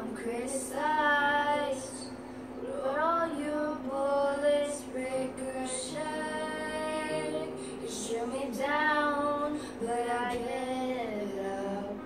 I'm criticized, but all your bullets ricochet. You shoot me down, but I get up.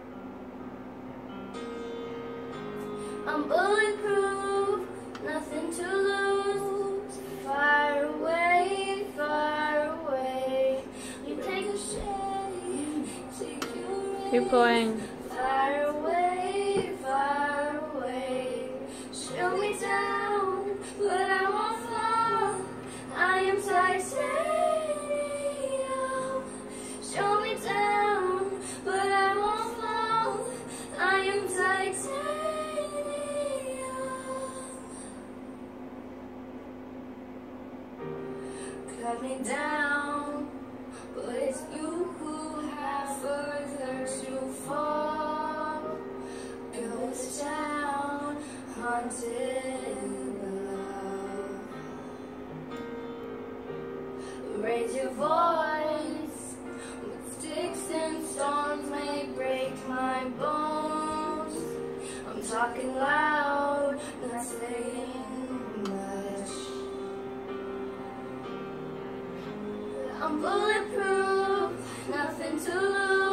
I'm bulletproof, nothing to lose. Fire away, fire away. You take a shame, take your Keep going. fire away, fire away. Shoot me down, but I won't fall. I am titanium. Shoot me down, but I won't fall. I am titanium. Cut me down, but it's you who have further to fall. Ghost town, haunted love. Raise your voice, with sticks and stones may break my bones. I'm talking loud, not saying much. I'm bulletproof, nothing to lose.